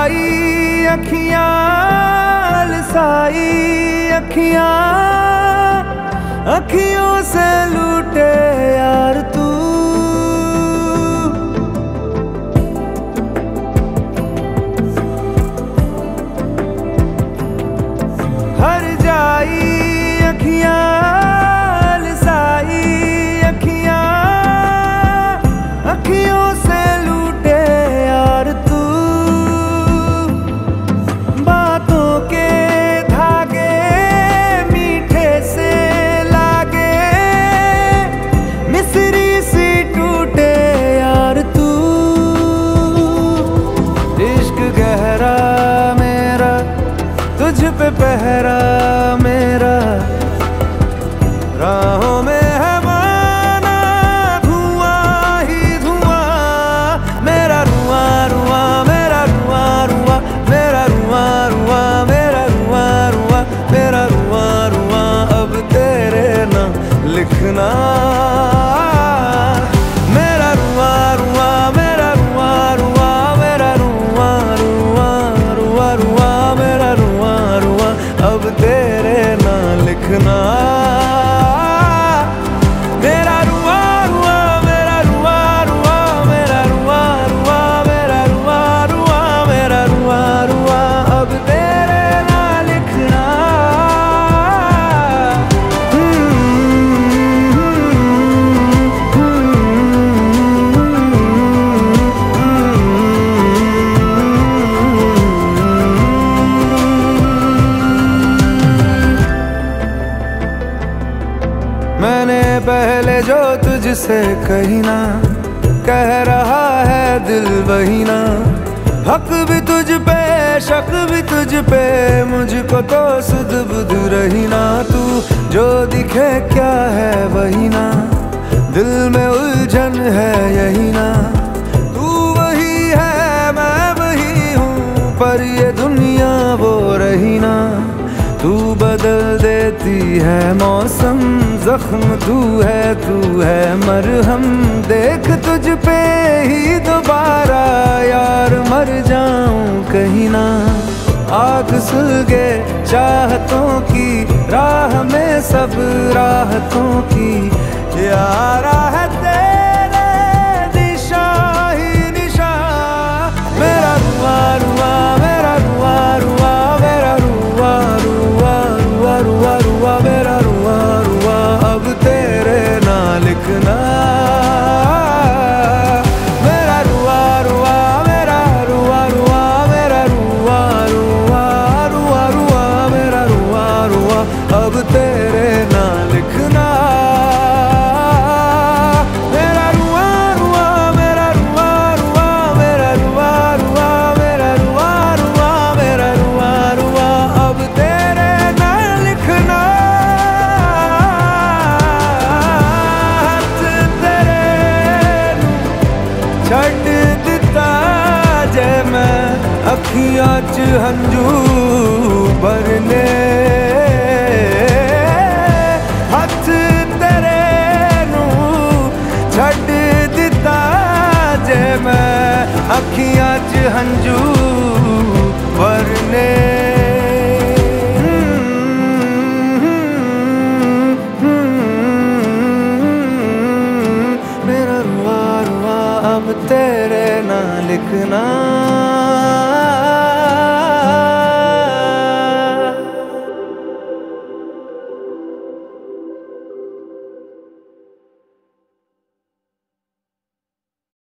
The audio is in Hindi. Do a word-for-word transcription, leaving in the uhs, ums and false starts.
जाई अखियां लसाई अखियां अखियों से लूटे यार तू। हर जाई अखियां लसाई अखियां अखियों से लूटे यार तू। बातों के धागे मीठे से लागे मिसरी सी टूटे यार तू। इश्क गहरा मेरा तुझ पे पहरा मेरा राहों में है माना धुआं ही धुआं। मेरा रुआ रुआ मेरा रुआ रुआ मेरा रुआ रुआ मेरा रुआ रुआ मेरा रुआ रुआ अब तेरे ना लिखना। मेरा रुआ रुआ मेरा रुआ रुआ मेरा रुआ रुआ रुआ रुआ मेरा रुआ रुआ अब तेरे ना लिखना। मेरा रुआ रुआ मेरा रुआ रुआ मेरा रुआ रुआ मेरा रुआ रुआ मेरा रुआ रुआ अब तेरे ना लिखना। मैंने पहले जो तुझसे कही ना कह रहा है दिल वही ना। हक भी तुझ पे शक भी तुझ पे मुझको तो सुध बुध रही ना। तू जो दिखे क्या है वही ना दिल में उलझन है यही ना। तू वही है मैं वही हूँ पर ये दुनिया वो रही ना। तू बदल देती है मौसम जख्म तू है तू है मरहम। देख तुझ पे ही दोबारा यार मर जाऊं कहीं ना। आग सुलगे चाहतों की राह में सब राहतों की यारा है तेरे निशा ही निशा। मेरा रुआ रुआ मेरा रुआ रुआ मेरा रुआ रुआ रुआ रुआ रुआ मेरा रुआ रुआ अब तेरे ना लिखना। मेरा रुआ रुआ मेरा रुआ रुआ मेरा रुआ रुआ रुआ रुआ मेरा रुआ रुआ अब तेरे ना लिखना। मेरा रुआ रुआ मेरा रुआ रुआ मेरा रुआ रुआ मेरा रुआ रुआ मेरा रुआ रुआ अब तेरे ना लिखना। हथ तेरे नू छड्ड दिता जे मैं अखियां च हंझू भरने। हथ तेरे नू छड्ड दिता जे मैं अखियां च हंझू भरने। मेरा रुआ रुआ अब तेरे ना लिखना।